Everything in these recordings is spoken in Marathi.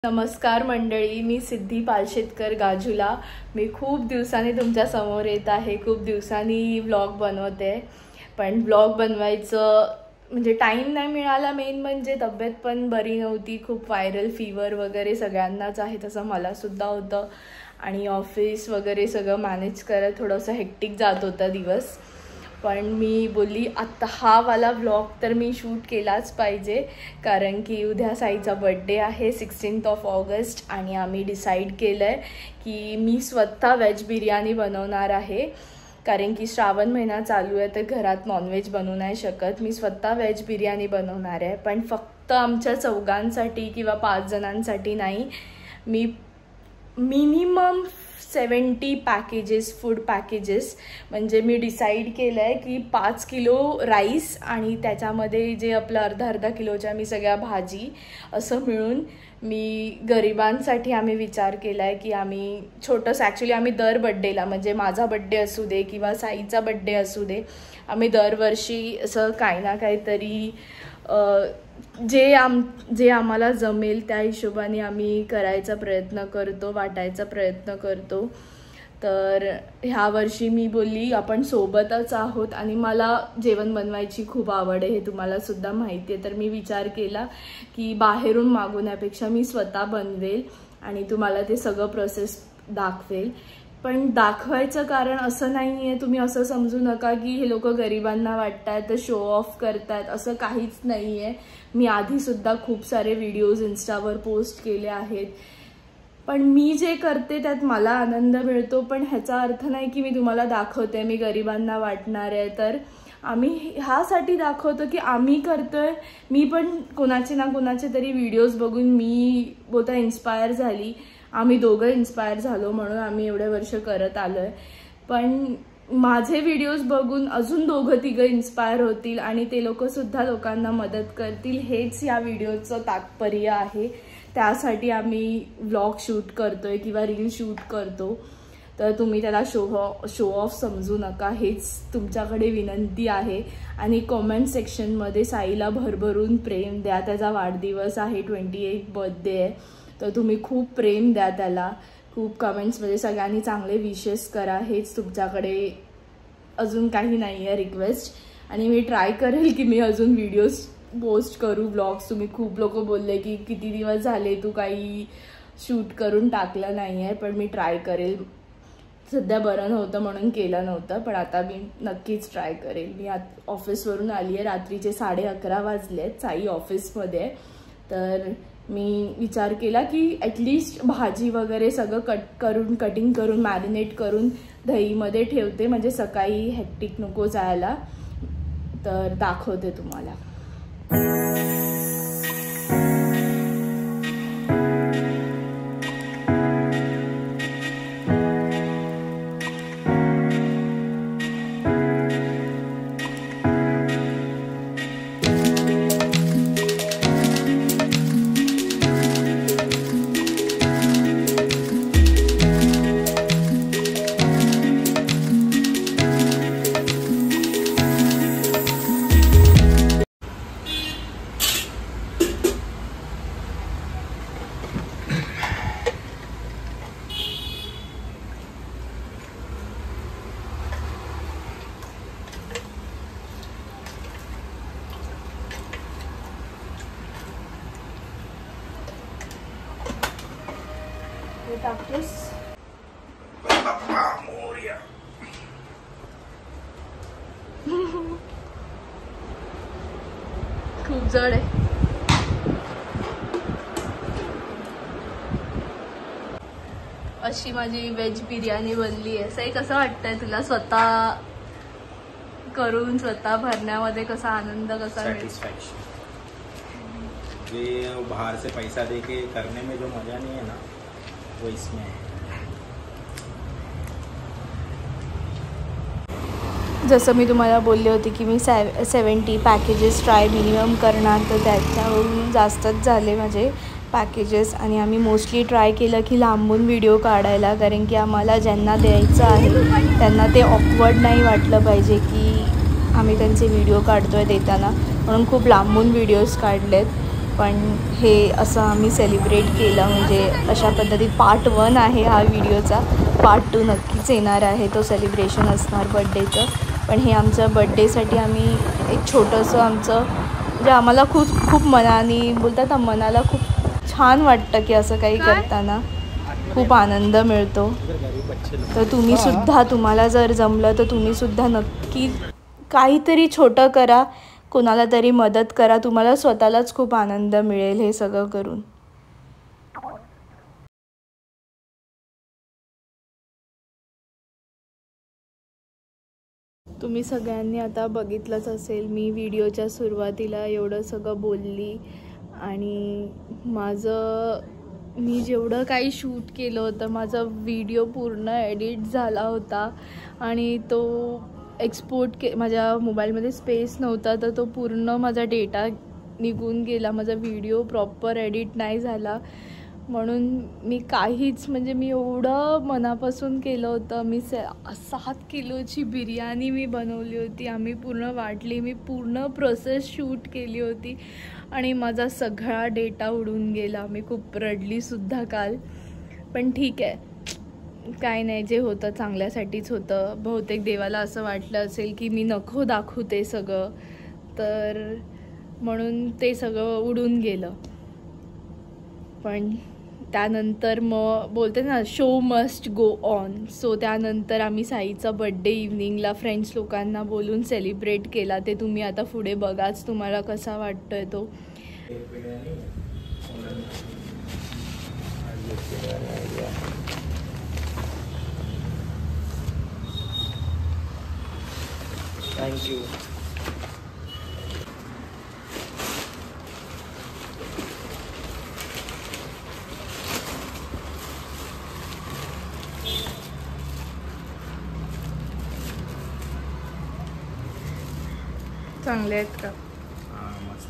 नमस्कार मंडळी, मी सिद्धी पालशेतकर गाजूला। मी खूप दिवसांनी तुमच्या समोर येत आहे। खूप दिवसांनी व्लॉग बनवते, पण व्लॉग बनवायचं म्हणजे टाइम नाही मिळाला। मेन म्हणजे तब्येत पण बरी नव्हती, खूप व्हायरल फीवर वगैरे सगळ्यांनाच आहे, तसं मला सुद्धा होतं आणि ऑफिस वगैरे सगळं मॅनेज करत थोडंसं हेक्टिक जात होता दिवस। पण मी बोलली आता हा वाला व्लॉग तर मी शूट केलाच पाहिजे, कारण की उद्या साईचा बर्थडे आहे 16 ऑगस्ट आणि आम्ही डिसाईड केलं आहे की मी स्वतः व्हेज बिर्याणी बनवणार आहे। कारण की श्रावण महिना चालू आहे तर घरात नॉनव्हेज बनवू नाही शकत। मी स्वतः व्हेज बिर्याणी बनवणार आहे, पण फक्त आमच्या चौघांसाठी किंवा 5 जणांसाठी नाही। मी मिनिमम 70 पॅकेजेस, फूड पॅकेजेस, म्हणजे मी डिसाईड केलं आहे की 5 किलो राईस आणि त्याच्यामध्ये जे आपलं अर्धा किलोच्या मी सगळ्या भाजी असं मिळून मी गरिबांसाठी आम्ही विचार केला आहे की आम्ही छोटंसं ॲक्च्युली आम्ही दर बड्डेला, म्हणजे माझा बड्डे असू दे किंवा साईचा बड्डे असू दे, आम्ही दरवर्षी असं काही ना काहीतरी जे आम्हाला जमेल त्या हिशोबाने आम्ही करायचा प्रयत्न करतो, वाटायचा प्रयत्न करतो। तर ह्या वर्षी मी बोलली आपण सोबतच आहोत आणि मला जेवण बनवायची खूप आवड आहे, हे तुम्हाला सुद्धा माहिती आहे। तर मी विचार केला की बाहेरून मागवण्यापेक्षा मी स्वतः बनवेल आणि तुम्हाला ते सगळं प्रोसेस दाखवेल। पण दाखवायचं कारण असं नाही आहे, तुम्ही असं समजू नका की हे लोक गरिबांना वाटतात तर शो ऑफ करतात, असं काहीच नाही आहे। मी आधीसुद्धा खूप सारे व्हिडिओज इन्स्टावर पोस्ट केले आहेत, पण मी जे करते त्यात मला आनंद मिळतो। पण ह्याचा अर्थ नाही की मी तुम्हाला दाखवते मी गरिबांना वाटणार आहे। तर आम्ही ह्यासाठी दाखवतो की आम्ही करतोय। मी पण कोणाचे ना कोणाचे तरी व्हिडिओज बघून मी बोलता इन्स्पायर झाली, आम्ही दोघं इन्स्पायर झालो, म्हणून आम्ही एवढे वर्ष करत आलोय। पण माझे व्हिडिओज बघून अजून दोघं तिघं इन्स्पायर होतील आणि ते लोक सुद्धा लोकांना मदत करतील, हेच या व्हिडिओचं तात्पर्य आहे। त्यासाठी आम्ही व्लॉग शूट करतोय किंवा रील शूट करतो। तर तुम्ही त्याला शो ऑफ समजू नका, हेच तुमच्याकडे विनंती आहे। आणि कॉमेंट सेक्शनमध्ये साईला भरभरून प्रेम द्या, त्याचा वाढदिवस आहे, 28 बर्थडे आहे, तर तुम्ही खूप प्रेम द्या त्याला, खूप कमेंट्समध्ये सगळ्यांनी चांगले विशेस करा, हेच तुमच्याकडे अजून काही नाही आहे रिक्वेस्ट। आणि मी ट्राय करेल की मी अजून व्हिडिओज पोस्ट करू, ब्लॉग्स। तुम्ही खूप लोक बोलले की किती दिवस झाले तू काही शूट करून टाकलं नाही आहे, पण मी ट्राय करेल। सध्या बरं नव्हतं म्हणून केलं नव्हतं, पण आता मी नक्कीच ट्राय करेल। मी ऑफिसवरून आली आहे, रात्रीचे 11:30 वाजले आहेत, साई ऑफिसमध्ये आहे। तर मी विचार केला की ॲटलिस्ट भाजी वगैरे सगळं कटिंग करून मॅरिनेट करून दहीमध्ये ठेवते, म्हणजे सकाळी हेक्टिक नको जायला। तर दाखवते तुम्हाला। टाकतेस खूप जड आहे। अशी माझी व्हेज बिर्याणी बनली आहे। सई कसं वाटतंय तुला स्वतः करून स्वतः भरण्यामध्ये कसा आनंद, कसा सैटिस्फैक्शन? ये बाहर से पैसा दे के करने में जो मजा नहीं है ना, वो इसमें है। जसं मी तुम्हाला बोलले होते की मी 70 पॅकेजेस ट्राय मिनिमम करणार, तर त्याच्याहून जास्तच झाले माझे पॅकेजेस। आणि आम्ही मोस्टली ट्राय केलं की लांबून व्हिडिओ काढायला, कारण की आम्हाला ज्यांना द्यायचं आहे त्यांना ते ऑकवर्ड नाही वाटलं पाहिजे की आम्ही त्यांचे व्हिडिओ काढतोय देताना, म्हणून खूप लांबून व्हिडिओज काढलेत। पण हे असं आम्ही सेलिब्रेट केलं. म्हणजे अशा पद्धतीत पार्ट 1 आहे हा व्हिडिओचा. पार्ट 2 नक्कीच येणार आहे, तो सेलिब्रेशन असणार बड्डेचं. पण हे आमचं बड्डेसाठी आम्ही एक छोटंसं आमचं म्हणजे आम्हाला खूप मनाने बोलतात ना, मनाला खूप छान वाटतं की असं काही करताना खूप आनंद मिळतो. तर तुम्हीसुद्धा, तुम्हाला जर जमलं तर तुम्हीसुद्धा नक्की काहीतरी छोटं करा, कोणाला तरी मदत करा. तुम्हाला स्वतःलाच खूप आनंद मिळेल हे सगळं करून. तुम्ही सगळ्यांनी आता बघितलंच असेल, मी व्हिडिओच्या सुरुवातीला एवढं सगळं बोलली आणि मी जेवढं काही शूट केलं होतं, माझा व्हिडिओ पूर्ण एडिट झाला होता आणि तो एक्सपोर्ट माझ्या मोबाईलमध्ये स्पेस नव्हता, तर तो पूर्ण माझा डेटा निघून गेला. माझा व्हिडिओ प्रॉपर एडिट नाही झाला, म्हणून मी काहीच म्हणजे मी एवढं मनापासून केलं होतं. मी 7 किलोची बिर्याणी मी बनवली होती, आम्ही पूर्ण वाटली, मी पूर्ण प्रोसेस शूट केली होती आणि माझा सगळा डेटा उडून गेला. मी खूप रडलीसुद्धा काल. पण ठीक आहे, काय नाही, जे होतं चांगल्यासाठीच होतं. बहुतेक देवाला असं वाटलं असेल की मी नको दाखवू ते सगळं, तर म्हणून ते सगळं उडून गेलं. पण त्यानंतर मग बोलते ना, show must go on. So त्यानंतर आम्ही साईचा बड्डे इव्हनिंगला फ्रेंड्स लोकांना बोलून सेलिब्रेट केला. ते तुम्ही आता पुढे बघाच तुम्हाला कसा वाटतोय तो. थँक्यू. चांगले आहेत का? मस्त.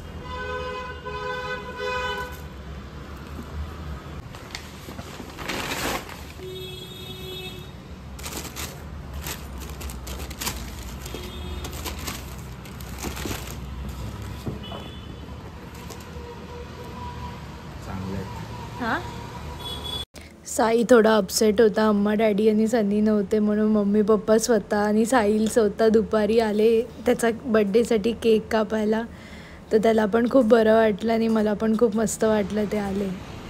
हां, साई थोडा अपसेट होता. अम्मा डॅडी आणि सनी नव्हते, म्हणून मम्मी पप्पा स्वतः आणि साहिल स्वतः दुपारी आले त्याचा बड्डेसाठी केक कापायला. तर त्याला पण खूप बरं वाटलं आणि मला पण खूप मस्त वाटलं ते आले.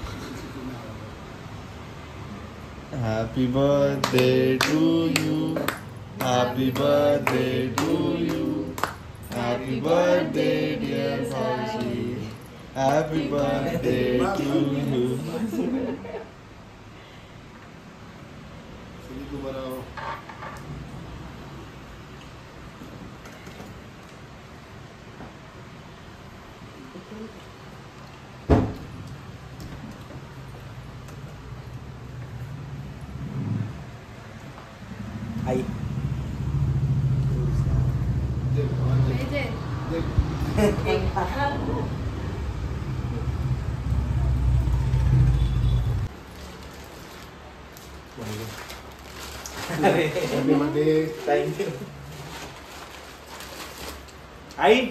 Happy birthday to you, happy birthday to you, happy birthday dear भाऊजी, हॅपी बर्थडे टू यू. आई थँक्यू. आई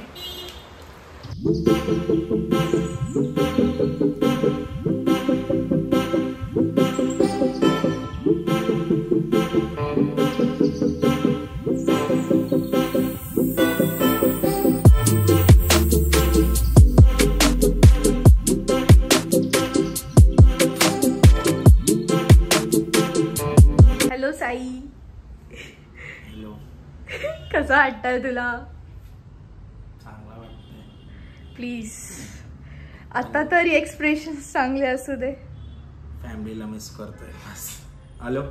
हॅलो साई, हॅलो. कसा वाटतंय तुला? चांगला वाटतंय. प्लीज आता तरी एक्सप्रेशन चांगले असू दे. फॅमिलीला मिस करतोय. हॅलो.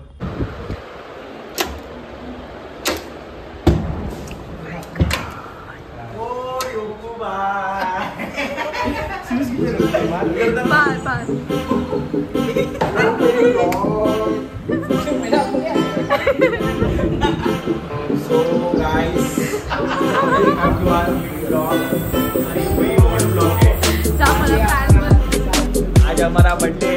So guys, आज हमारा बर्थडे.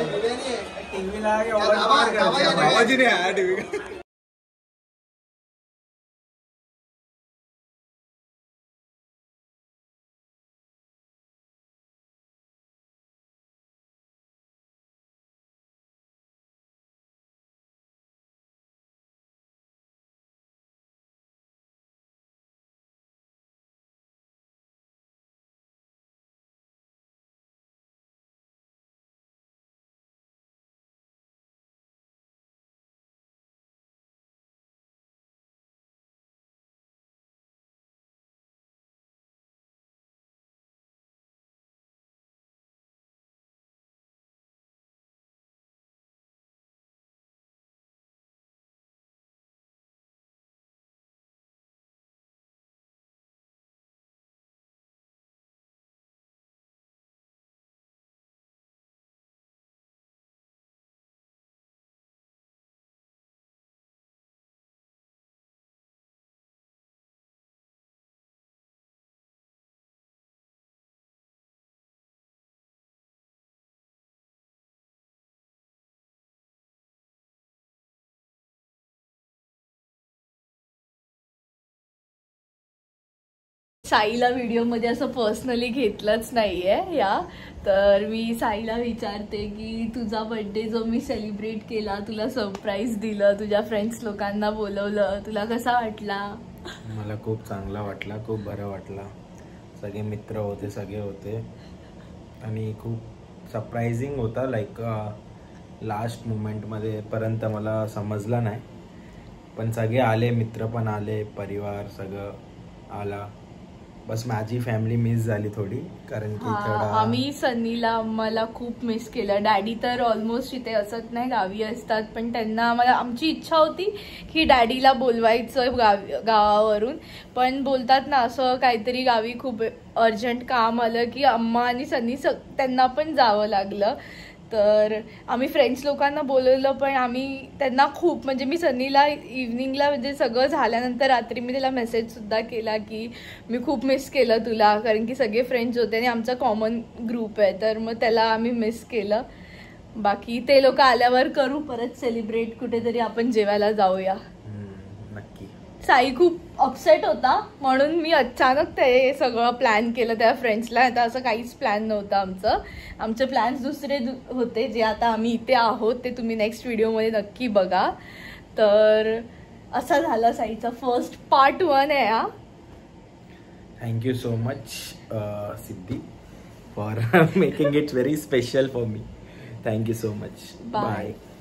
आवाज नहीं आया टीवी का. साईला व्हिडिओमध्ये असं पर्सनली घेतलंच नाहीये या. तर मी साईला विचारते की तुझा बर्थडे जो मी सेलिब्रेट केला, तुला सरप्राईज दिलं, तुझ्या फ्रेंड्स लोकांना बोलवलं, तुला कसा वाटला? मला खूप चांगला वाटला, खूप बरं वाटला. सगळे मित्र होते, सगळे होते आणि खूप सरप्रायझिंग होता. लाईक लास्ट मुमेंटमध्ये पर्यंत मला समजलं नाही, पण सगळे आले, मित्र पण आले, परिवार सगळं आला. बस माझी फॅमिली मिस झाली थोडी, कारण की आम्ही सनीला आम्हाला खूप मिस केलं. डॅडी तर ऑलमोस्ट इथे असत नाही, गावी असतात, पण त्यांना आमची इच्छा होती की डॅडीला बोलवायचं गावावरून, पण बोलतात ना असं काहीतरी गावी खूप अर्जंट काम आलं की अम्मा आणि सनी त्यांना पण जावं लागलं. तर आम्ही फ्रेंड्स लोकांना बोलवलं, पण आम्ही त्यांना खूप म्हणजे मी सनीला इव्हनिंगला म्हणजे सगळं झाल्यानंतर रात्री मी त्याला मेसेजसुद्धा केला की मी खूप मिस केलं तुला, कारण की सगळे फ्रेंड्स होते आणि आमचा कॉमन ग्रुप आहे, तर मग त्याला आम्ही मिस केलं. बाकी ते लोक आल्यावर करू परत सेलिब्रेट, कुठेतरी आपण जेवायला जाऊया. नक्की. साई खूप अपसेट होता, म्हणून मी अचानक ते सगळं प्लॅन केलं त्या फ्रेंड्सला. आता असं काहीच प्लॅन नव्हतं आमचे प्लॅन्स दुसरे होते, जे आता आम्ही इथे आहोत ते तुम्ही नेक्स्ट व्हिडिओमध्ये नक्की बघा. तर असा झाला साईचा फर्स्ट पार्ट 1 आहे हा. Thank you so much Siddhi for making it very special for me. Thank you so much. Bye.